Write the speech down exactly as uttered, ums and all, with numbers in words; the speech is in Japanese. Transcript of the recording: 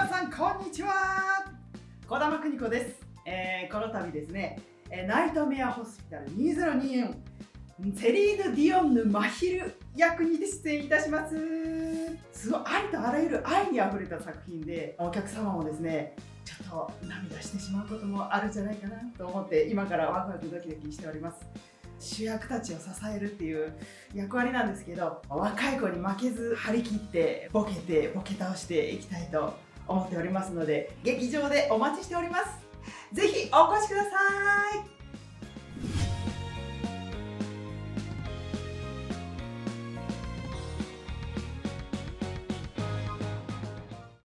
皆さんこんにちは、児玉邦子です。えー、この度ですね、ナイトメアホスピタルにせんにじゅうよんセリーヌ・ディオンヌ・マヒル役に出演いたします。すごいありとあらゆる愛にあふれた作品で、お客様もですねちょっと涙してしまうこともあるんじゃないかなと思って、今からワクワクドキドキしております。主役たちを支えるっていう役割なんですけど、若い子に負けず張り切ってボケてボケ倒していきたいと思っておりますので、劇場でお待ちしております。ぜひお越しください。